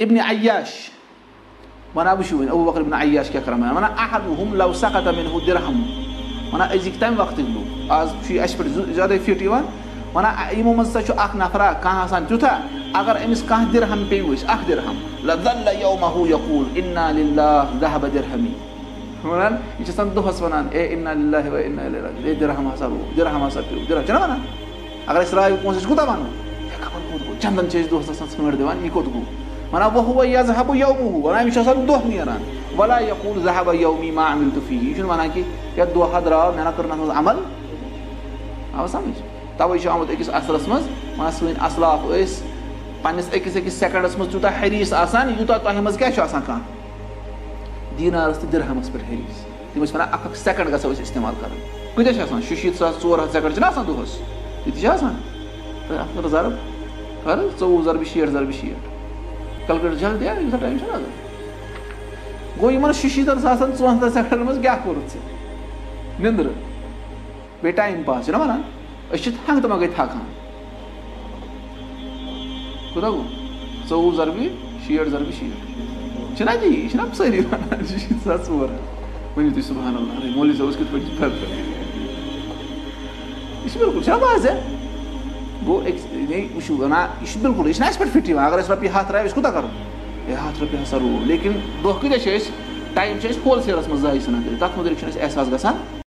ابن عیاش ونان وٕچھِو وۄنۍ ابوٗ بکر ابن عیاش کیٛاہ کران ونان احدُہُم لو سقط منہُ درہم ونان أزِکۍ تَمہِ وقتٕکۍ لُکھ آز چھُ اَسہِ پٮ۪ٹھ زیادَے فِٹ یِوان ونان یِمو منٛز ہسا چھُ اکھ نفرا کانٛہہ آسان تیُتھا اگر أمِس کانٛہہ درہم پیٚیہِ اکھ درہم لظل یومہُ یقوٗل انا للہ ذہب درہمی ونان یہِ چھِ آسان دۄہس ونان اے انا للہ و انا الیہ راجعوٗن اے درہم ہسا گوٚو درہم ہسا پیوٚو درہم چھِنہ ونان اگر أسۍ رایہِ پونٛسہٕ أسۍ کوٗتاہ وَنو ہے خبر کوٚت گوٚو چندن چھِ أسۍ دۄہس آسان ژھٲنٛڈ دِوان یہِ کوٚت گوٚو ونان وہُوَ یذہبُ یومہُ ونان أمِس چھُ آسان دۄہ نیران ولا یقوٗل ذہب یومی ما عملتُ فیہ یہِ چھُنہٕ ونان کہِ یتھ دۄہا درٛاو مےٚ نہ کٔر نہٕ اَتھ منٛز عمل آو سمجھ تَوَے چھُ آمُت أکِس اثرس منٛز ونان سٲنۍ اصلاف ٲسۍ پننِس أکِس سیکنڈس منٛز تیوٗتاہ حریٖص آسان یوٗتاہ تۄہہِ منٛز کیٛاہ چھُ آسان کانٛہہ دیٖنارس تہٕ درہمس پٮ۪ٹھ حریٖص تِم ٲسۍ ونان اکھ سیکنڈ گژھو أسۍ استعمال کرٕنۍ کۭتیاہ چھِ آسان 6,400 چھِنہ آسان دۄہس تِتہِ چھِ آسان اتھ کر ضرب کر 24 ضربہِ 60 کلکُلیٹر جلدی یوٗتاہ ٹایم چھُنہ لگان گوٚو یِمن 6,400 سیکنڈن منٛز کیٛاہ کوٚرُتھ ژےٚ نِندرٕ بیٚیہِ ٹایم پاس چھِنہ ونان أسۍ چھِ ہنٛگتہٕ منٛگے تھکان کوٗتاہ گوٚو 24 ضربہِ 60 چھِنہ تی یہِ چھِنہ سٲری ونان 6,400 ؤنِو تُہۍ سبحان اللہ مولوی صٲبس کِتھ پٲٹھۍ چھِ فرق یہِ چھِ بِلکُل چھِنہ واضح گوٚو وٕچھِو ونان یہِ چھُ بِلکُل یہِ چھِنہ اَسہِ پٮ۪ٹھ فِٹ یِوان اگر اَسہِ رۄپیہِ 100 راوِ أسۍ کوٗتاہ کرو ہے 100 رۄپیہِ ہسا روٗد لیکِن دۄہ کۭتیاہ چھِ أسۍ ٹایم چھِ أسۍ ہول سیلس منٛز ضایع ژھٕنان کٔرِتھ تتھ مُتعلِق چھُنہٕ اَسہِ احساس گژھان